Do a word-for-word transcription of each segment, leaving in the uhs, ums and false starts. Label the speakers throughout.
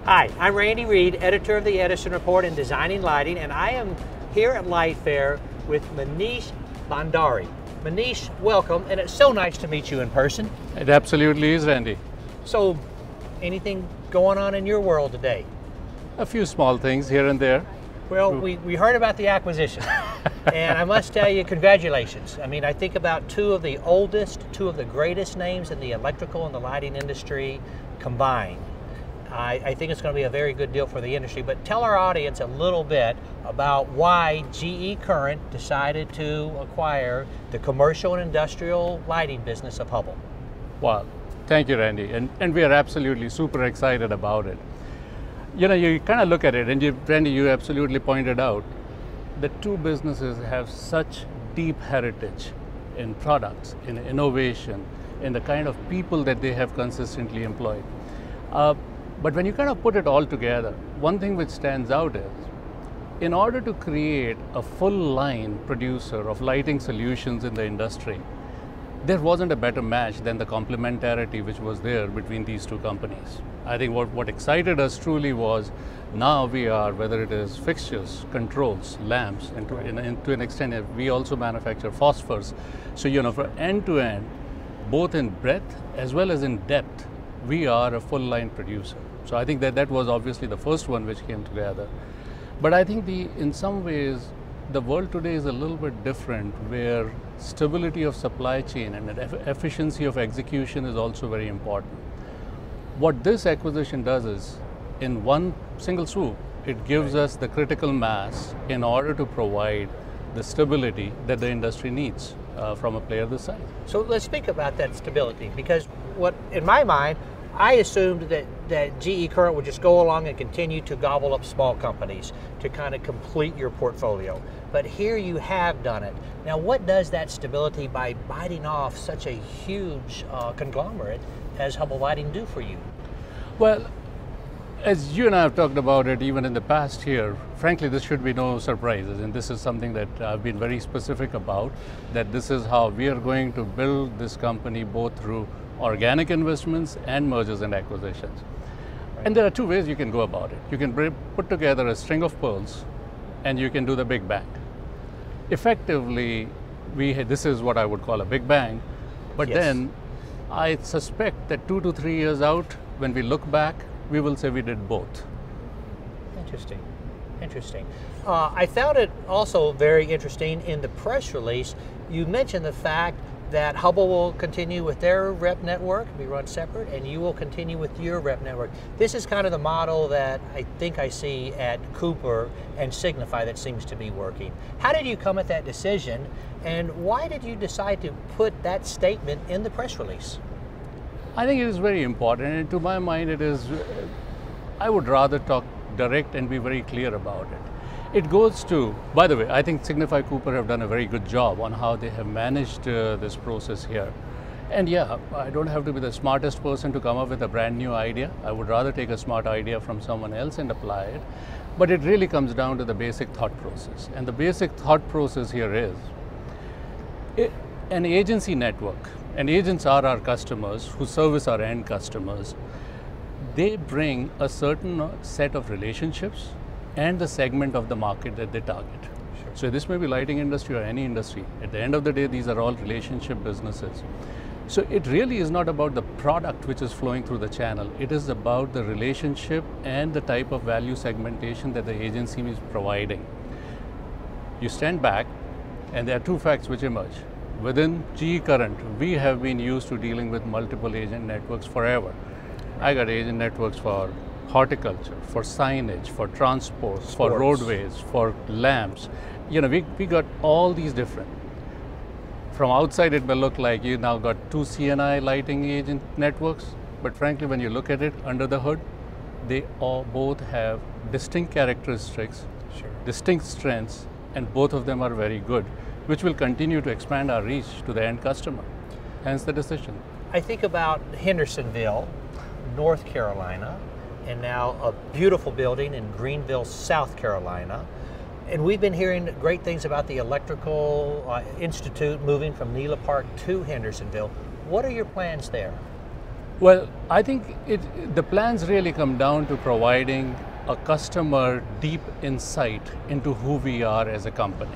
Speaker 1: Hi, I'm Randy Reed, editor of the Edison Report in Designing Lighting, and I am here at Light Fair with Manish Bhandari. Manish, welcome, and it's so nice to meet you in person.
Speaker 2: It absolutely is, Randy.
Speaker 1: So, anything going on in your world today?
Speaker 2: A few small things here and there.
Speaker 1: Well, we, we heard about the acquisition, and I must tell you, congratulations. I mean, I think about two of the oldest, two of the greatest names in the electrical and the lighting industry combined. I, I think it's going to be a very good deal for the industry, but tell our audience a little bit about why G E Current decided to acquire the commercial and industrial lighting business of Hubbell.
Speaker 2: Well, thank you, Randy, and, and we are absolutely super excited about it. You know, you kind of look at it, and you, Randy, you absolutely pointed out, the two businesses have such deep heritage in products, in innovation, in the kind of people that they have consistently employed. Uh, But when you kind of put it all together, one thing which stands out is, in order to create a full line producer of lighting solutions in the industry, there wasn't a better match than the complementarity which was there between these two companies. I think what, what excited us truly was, now we are, whether it is fixtures, controls, lamps, and to, in, in, to an extent we also manufacture phosphors. So, you know, for end to end, both in breadth as well as in depth, we are a full line producer. So I think that that was obviously the first one which came together. But I think the, in some ways, the world today is a little bit different, where stability of supply chain and efficiency of execution is also very important. What this acquisition does is, in one single swoop, it gives us the critical mass in order to provide the stability that the industry needs uh, from a player this size.
Speaker 1: So let's speak about that stability, because what, in my mind, I assumed that, that G E Current would just go along and continue to gobble up small companies to kind of complete your portfolio. But here you have done it. Now, what does that stability by biting off such a huge uh, conglomerate as Hubbell Lighting do for you?
Speaker 2: Well, as you and I have talked about it even in the past here, frankly, this should be no surprises, and this is something that I've been very specific about, that this is how we are going to build this company, both through organic investments and mergers and acquisitions. Right. And there are two ways you can go about it. You can put together a string of pearls, and you can do the big bang. Effectively, we this is what I would call a big bang, but yes. Then I suspect that two to three years out, when we look back, we will say we did both.
Speaker 1: Interesting, interesting. Uh, I found it also very interesting in the press release. You mentioned the fact that Hubbell will continue with their rep network, be run separate, and you will continue with your rep network. This is kind of the model that I think I see at Cooper and Signify that seems to be working. How did you come at that decision, and why did you decide to put that statement in the press release?
Speaker 2: I think it is very important, and to my mind it is, I would rather talk direct and be very clear about it. It goes to, by the way, I think Signify Cooper have done a very good job on how they have managed uh, this process here. And yeah, I don't have to be the smartest person to come up with a brand new idea. I would rather take a smart idea from someone else and apply it. But it really comes down to the basic thought process. And the basic thought process here is, it, an agency network, and agents are our customers who service our end customers. They bring a certain set of relationships and the segment of the market that they target. Sure. So this may be lighting industry or any industry. At the end of the day, these are all relationship businesses. So it really is not about the product which is flowing through the channel. It is about the relationship and the type of value segmentation that the agency is providing. You stand back, and there are two facts which emerge. Within G E Current, we have been used to dealing with multiple agent networks forever. I got agent networks for horticulture, for signage, for transport, Sports. for roadways, for lamps. You know, we, we got all these different. From outside it may look like you now got two C N I lighting agent networks, but frankly when you look at it under the hood, they all both have distinct characteristics, sure. distinct strengths, and both of them are very good, which will continue to expand our reach to the end customer. Hence the decision.
Speaker 1: I think about Hendersonville, North Carolina, and now a beautiful building in Greenville, South Carolina. And we've been hearing great things about the Electrical uh, Institute moving from Nela Park to Hendersonville. What are your plans there?
Speaker 2: Well, I think it, the plans really come down to providing a customer deep insight into who we are as a company.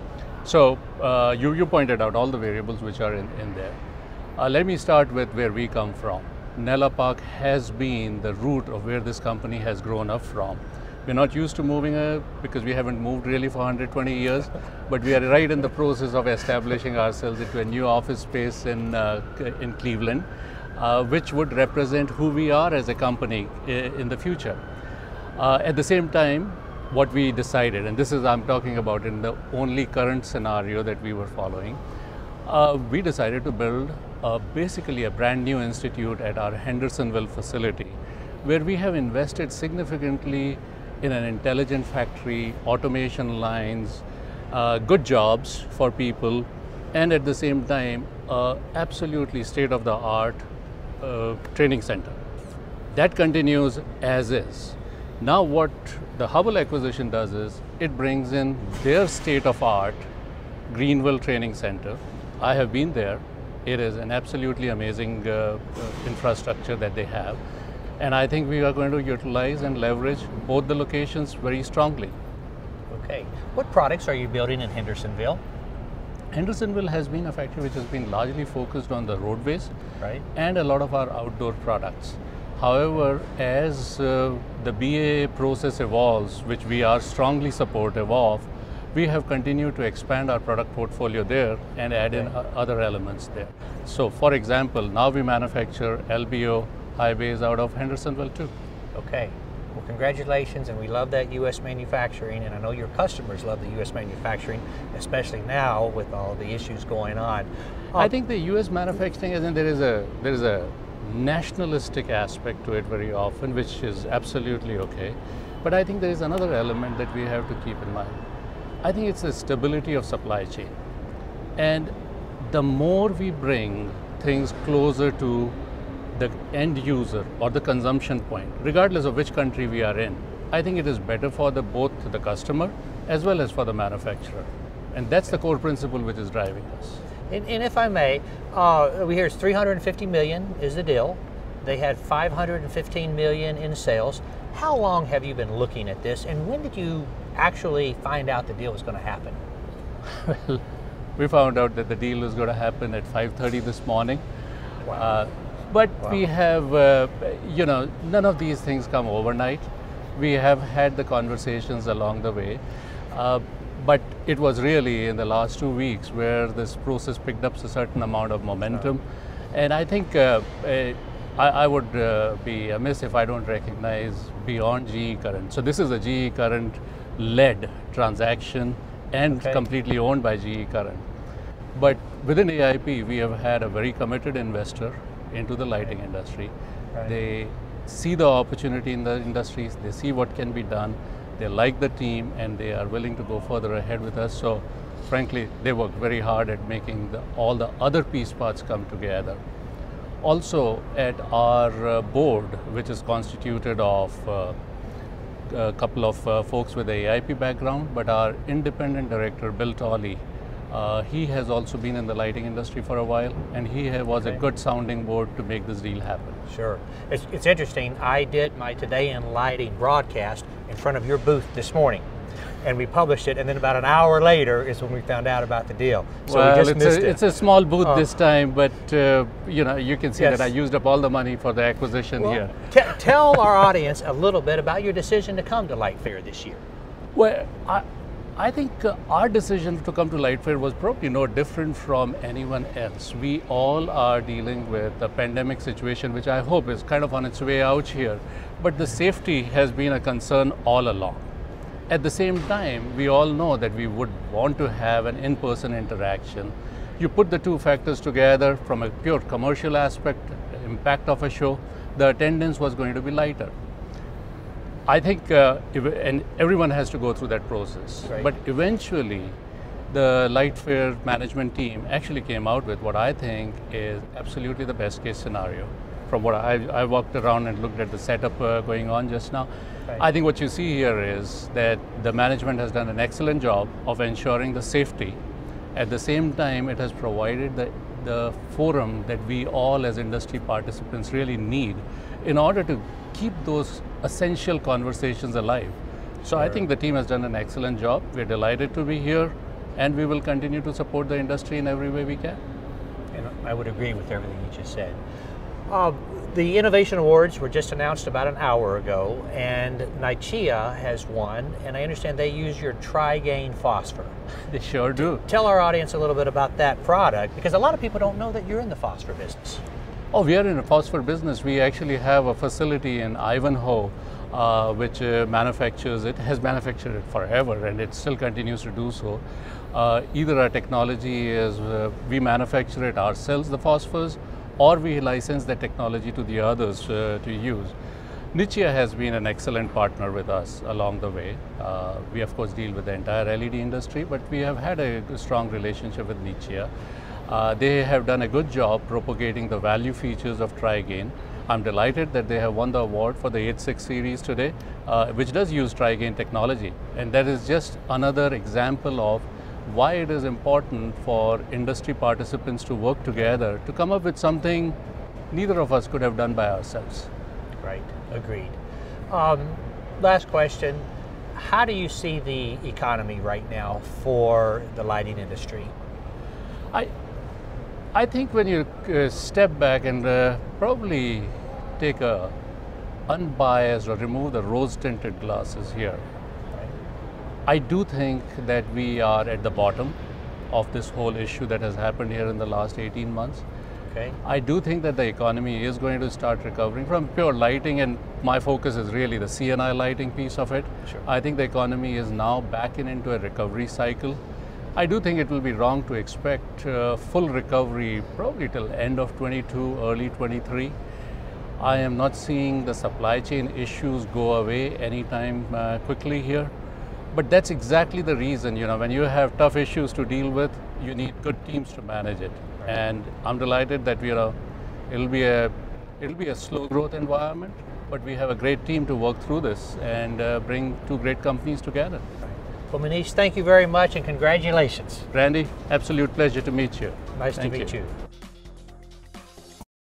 Speaker 2: So uh, you, you pointed out all the variables which are in, in there. Uh, let me start with where we come from. Nella Park has been the root of where this company has grown up from. We're not used to moving uh, because we haven't moved really for one hundred twenty years, but we are right in the process of establishing ourselves into a new office space in, uh, in Cleveland, uh, which would represent who we are as a company in the future. Uh, at the same time, what we decided, and this is I'm talking about in the only current scenario that we were following, uh, we decided to build uh, basically a brand new institute at our Hendersonville facility, where we have invested significantly in an intelligent factory, automation lines, uh, good jobs for people, and at the same time, uh, absolutely state-of-the-art uh, training center. That continues as is. Now what the Hubbell acquisition does is, it brings in their state-of-art Greenville Training Center. I have been there. It is an absolutely amazing uh, infrastructure that they have. And I think we are going to utilize and leverage both the locations very strongly.
Speaker 1: Okay. What products are you building in Hendersonville?
Speaker 2: Hendersonville has been a factory which has been largely focused on the roadways,
Speaker 1: right,
Speaker 2: and a lot of our outdoor products. However, as uh, the B A A process evolves, which we are strongly supportive of, we have continued to expand our product portfolio there and add in uh, other elements there. So, for example, now we manufacture L B O high bays out of Hendersonville too.
Speaker 1: Okay. Well, congratulations, and we love that U S manufacturing, and I know your customers love the U S manufacturing, especially now with all the issues going on. Um,
Speaker 2: I think the U S manufacturing, and there is a there is a nationalistic aspect to it very often, which is absolutely okay. But I think there is another element that we have to keep in mind. I think it's the stability of supply chain, and the more we bring things closer to the end user or the consumption point, regardless of which country we are in, I think it is better for the, both the customer as well as for the manufacturer. And that's the core principle which is driving us.
Speaker 1: And, and if I may, uh, we hear it's three hundred fifty million is the deal. They had five hundred fifteen million in sales. How long have you been looking at this, and when did you actually find out the deal was going to happen?
Speaker 2: Well, we found out that the deal was going to happen at five thirty this morning.
Speaker 1: Wow.
Speaker 2: Uh, But
Speaker 1: wow.
Speaker 2: we have, uh, you know, none of these things come overnight. We have had the conversations along the way. Uh, but it was really in the last two weeks where this process picked up a certain amount of momentum. And I think uh, uh, I, I would uh, be amiss if I don't recognize beyond G E Current. So this is a G E Current led transaction and
Speaker 1: okay.
Speaker 2: completely owned by G E Current. But within A I P, we have had a very committed investor into the lighting industry.
Speaker 1: Right.
Speaker 2: They see the opportunity in the industries, they see what can be done, they like the team, and they are willing to go further ahead with us. So frankly, they work very hard at making the, all the other piece parts come together. Also at our uh, board, which is constituted of uh, a couple of uh, folks with a A I P background, but our independent director, Bill Tolley, Uh, he has also been in the lighting industry for a while, and he was okay. a good sounding board to make this deal happen.
Speaker 1: Sure. It's, it's interesting. I did my Today in Lighting broadcast in front of your booth this morning, and we published it, and then about an hour later is when we found out about the deal. So
Speaker 2: well,
Speaker 1: we just
Speaker 2: it's,
Speaker 1: missed
Speaker 2: a,
Speaker 1: it.
Speaker 2: it's a small booth
Speaker 1: uh,
Speaker 2: this time, but uh, you know, you can see
Speaker 1: yes.
Speaker 2: that I used up all the money for the acquisition
Speaker 1: well,
Speaker 2: here.
Speaker 1: Tell our audience a little bit about your decision to come to Light Fair this year.
Speaker 2: Well, I, I think uh, our decision to come to Light Fair was probably no different from anyone else. We all are dealing with a pandemic situation, which I hope is kind of on its way out here, but the safety has been a concern all along. At the same time, we all know that we would want to have an in-person interaction. You put the two factors together from a pure commercial aspect, impact of a show, the attendance was going to be lighter. I think, uh, if, and everyone has to go through that process,
Speaker 1: right.
Speaker 2: but eventually the Light Fair management team actually came out with what I think is absolutely the best case scenario. From what I, I walked around and looked at the setup uh, going on just now, right. I think what you see here is that the management has done an excellent job of ensuring the safety. At the same time, it has provided the, the forum that we all as industry participants really need in order to keep those essential conversations alive. So
Speaker 1: Sure.
Speaker 2: I think the team has done an excellent job. We're delighted to be here, and we will continue to support the industry in every way we can.
Speaker 1: And I would agree with everything you just said. Uh, the Innovation Awards were just announced about an hour ago, and Nichia has won, and I understand they use your Tri-Gain phosphor.
Speaker 2: They sure do.
Speaker 1: Tell our audience a little bit about that product, because a lot of people don't know that you're in the phosphor business.
Speaker 2: Oh, we are in a phosphor business. We actually have a facility in Ivanhoe, uh, which uh, manufactures, it has manufactured it forever, and it still continues to do so. Uh, either our technology is, uh, we manufacture it ourselves, the phosphors, or we license that technology to the others uh, to use. Nichia has been an excellent partner with us along the way. Uh, we of course deal with the entire L E D industry, but we have had a strong relationship with Nichia. Uh, they have done a good job propagating the value features of Tri-Gain. I'm delighted that they have won the award for the eight six series today, uh, which does use Tri-Gain technology. And that is just another example of why it is important for industry participants to work together to come up with something neither of us could have done by ourselves.
Speaker 1: Right, agreed. Um, last question, how do you see the economy right now for the lighting industry?
Speaker 2: I, I think when you uh, step back and uh, probably take a unbiased or remove the rose-tinted glasses here, I do think that we are at the bottom of this whole issue that has happened here in the last eighteen months.
Speaker 1: Okay.
Speaker 2: I do think that the economy is going to start recovering from pure lighting, and my focus is really the C N I lighting piece of it.
Speaker 1: Sure.
Speaker 2: I think the economy is now back in into a recovery cycle. I do think it will be wrong to expect uh, full recovery probably till end of twenty-two, early twenty-three. I am not seeing the supply chain issues go away anytime uh, quickly here. But that's exactly the reason, you know, when you have tough issues to deal with, you need good teams to manage it. Right. And I'm delighted that we are, it'll be a, it'll be a slow growth environment, but we have a great team to work through this and uh, bring two great companies together.
Speaker 1: Right. Well, Manish, thank you very much and congratulations.
Speaker 2: Randy, absolute pleasure to meet you.
Speaker 1: Nice
Speaker 2: Thank
Speaker 1: to meet
Speaker 2: you.
Speaker 1: you.